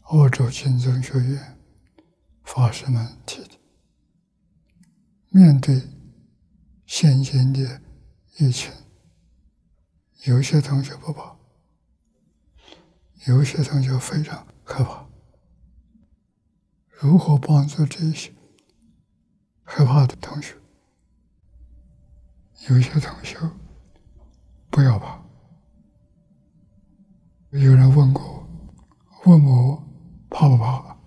澳洲金宗学院法师们提的。面对现今的疫情，有些同学不怕，有些同学非常害怕。如何帮助这些害怕的同学？有些同学不要怕。有人问过我怕不怕？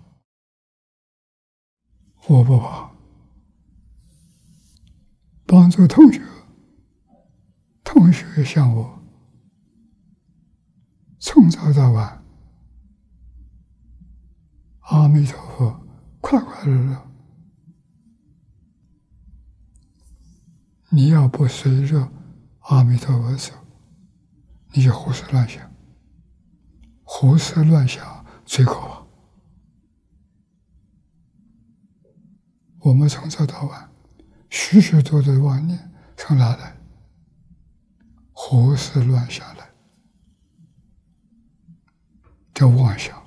我不怕。帮助同学，同学像我，从早到晚，阿弥陀佛，快快乐乐。你要不随着阿弥陀佛走，你就胡思乱想，胡思乱想最可怕。我们从早到晚，许许多多的妄念从哪来？胡思乱想来，叫妄想。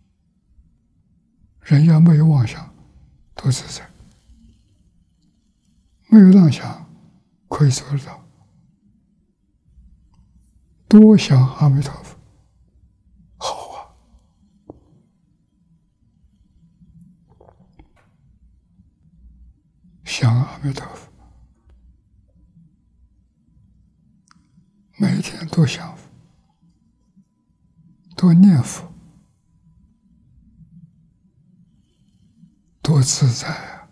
人要没有妄想，多自在；没有妄想，可以做得到。多想阿弥陀佛，好啊！想阿弥陀佛，每天多想佛，多念佛，多自在啊！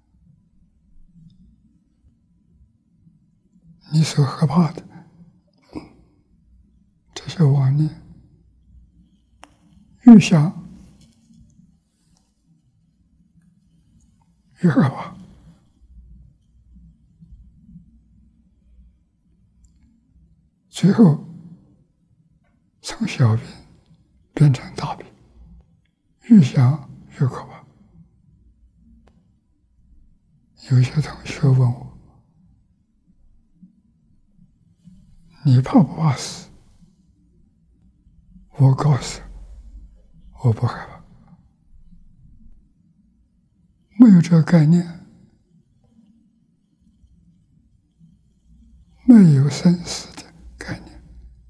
你所害怕的这些妄念，越想越害怕，最后从小病变成大病，越想越可怕。有些同学问我：“你怕不怕死？”我告诉我不害怕，没有这个概念，没有生死的概念，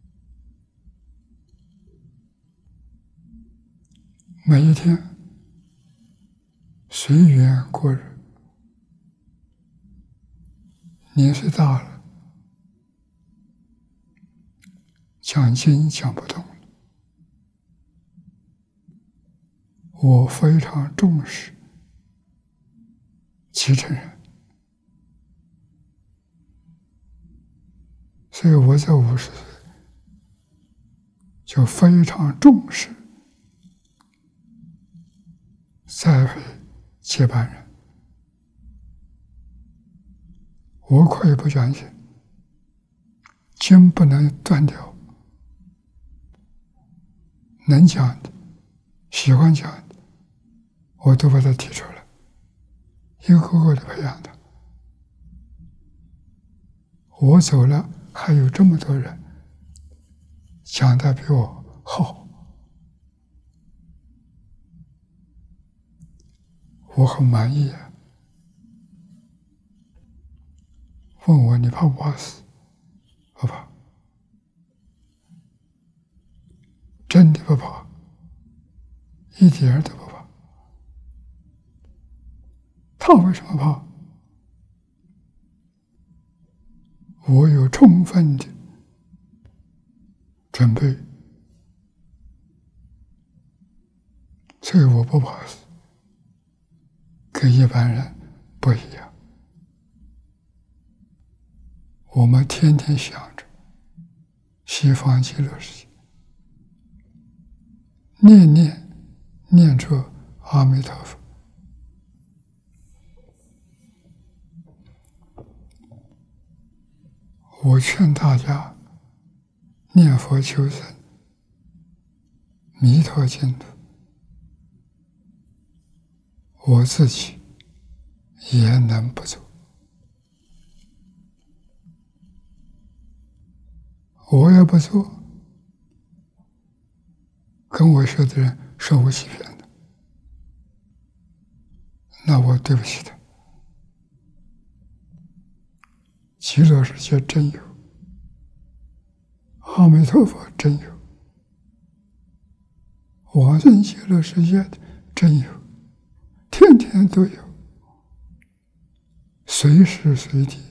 每一天随缘过日。年岁大了，讲经讲不动了。我非常重视继承人，所以我在50岁就非常重视栽培接班人。我可以不讲经，经不能断掉，能讲的、喜欢讲的，我都把它提出来，一个个的培养他。我走了，还有这么多人讲得比我好，我很满意啊。问我你怕不怕死？不怕，真的不怕，一点都不怕。他为什么怕？我有充分的准备，所以我不怕死，跟一般人不一样。我们天天想着西方极乐世界，念着阿弥陀佛。我劝大家念佛求生，弥陀净土。我自己也能不做。我也不做，跟我学的人受我欺骗的，那我对不起他。极乐世界真有，阿弥陀佛真有，往生极乐世界的真有，天天都有，随时随地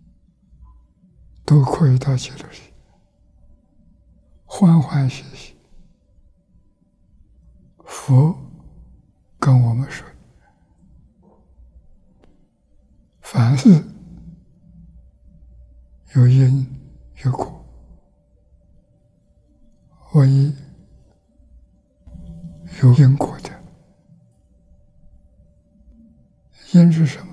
都可以到极乐世界，欢欢喜喜。佛跟我们说，凡事有因有果，唯一有因果的因是什么？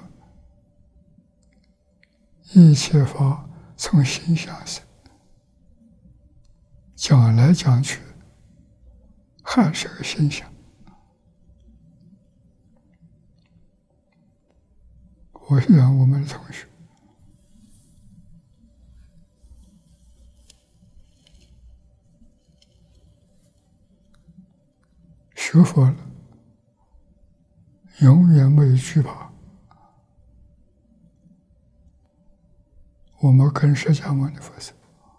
一切法从心想生，讲来讲去还是个心想。我希望我们的同学学佛了，永远没有惧怕。我们跟释迦牟尼佛说，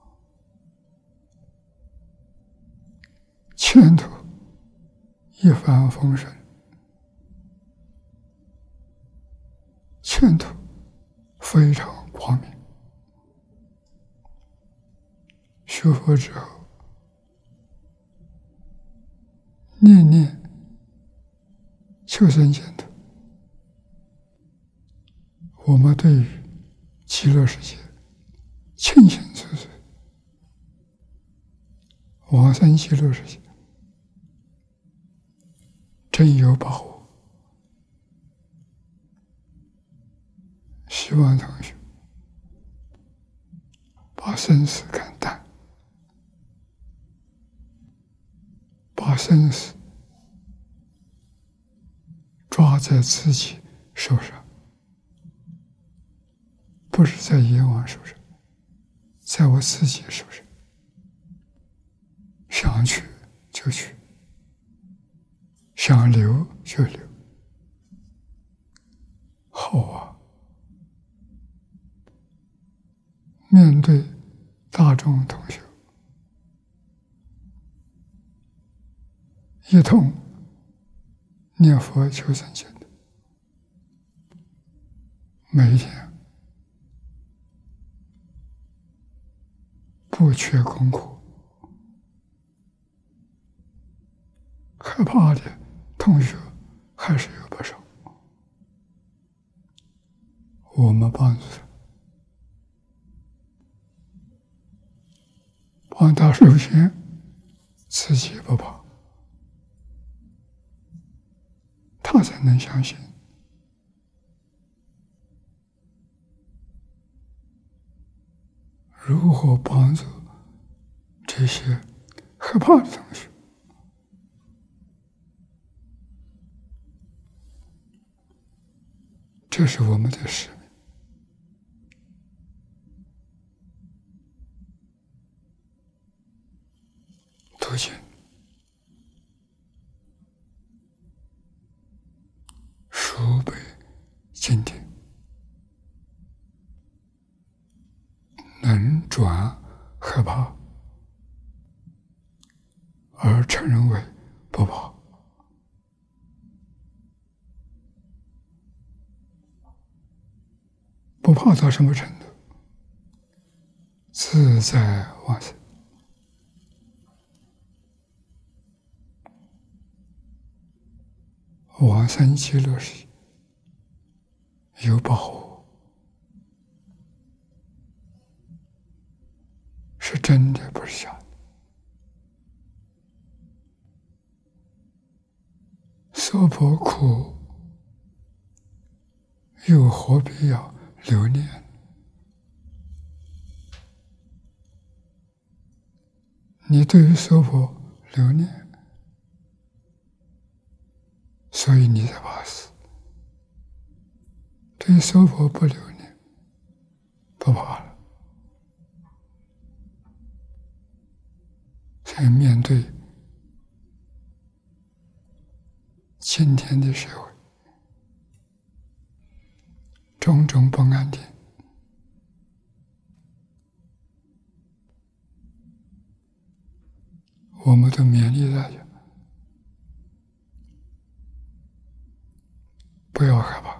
前途一帆风顺，前途非常光明。学佛之后，念念求生净土，我们对于极乐世界清清楚楚，往生极乐世界真有把握。希望同学把生死看淡，把生死抓在自己手上，不是在阎王手上，在我自己手上。想去就去，想留就留。好啊！面对大众同学，一同念佛求生净土，每一天不缺功课。害怕的同学还是有不少，我们帮助他，帮他首先自己不怕，他才能相信。如何帮助这些害怕的同学？这是我们的使命。读经、书背经典，能转害怕，而承认为不怕。不怕到什么程度？自在往生。往生极乐世界有把握，是真的，不是假的。娑婆苦，又何必要留恋？你对于娑婆留恋，所以你才怕死。对于娑婆不留恋，不怕了。所以面对今天的社会种种不安定，我们都勉励大家不要害怕，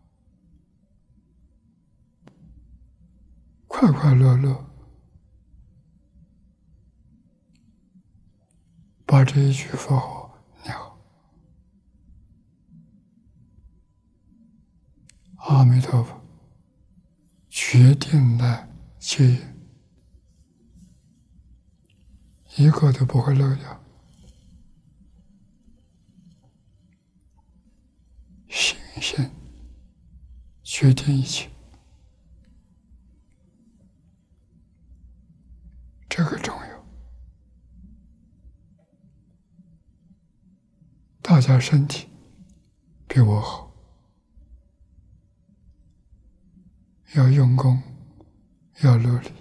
快快乐乐把这一句佛号念好。阿弥陀佛，决定来接引，一个都不会漏掉。心性决定一切，这个重要。大家身体比我好，要用功，要努力，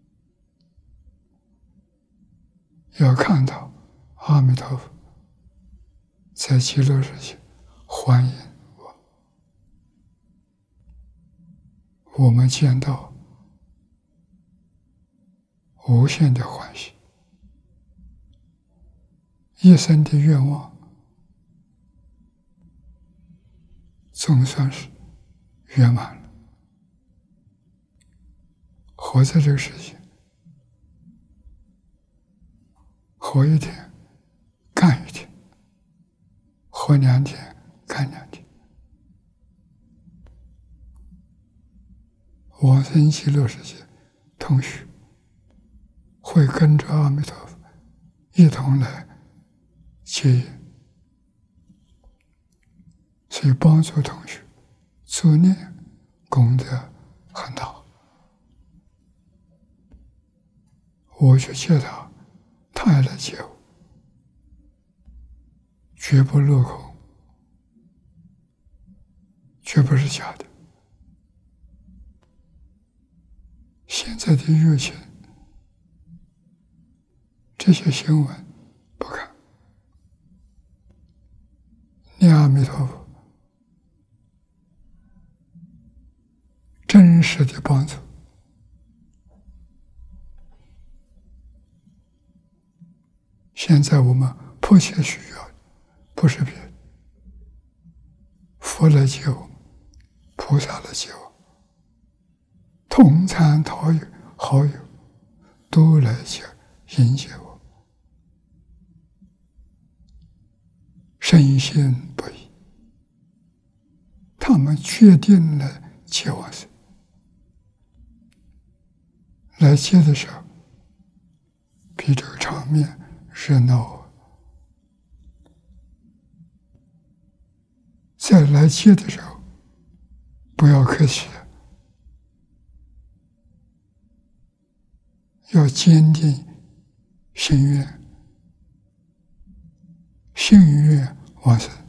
要看到阿弥陀佛在极乐世界欢迎我们见到无限的欢喜，一生的愿望总算是圆满了。活在这个世界，活一天干一天，活2天干2天。往生极乐世界同学会跟着阿弥陀佛一同来接引，所以帮助同学助念功德很大。我去接他，他也来接我，绝不落空，绝不是假的。现在的热情，这些新闻不看，念阿弥陀佛，真实的帮助。现在我们迫切需要的不是别的，佛来接我们，菩萨来接我们，同参好友都来迎接我，深信不疑。他们决定来接往生，来接的时候，比这个场面热闹。在来接的时候，不要客气，要坚定心愿，信愿往生。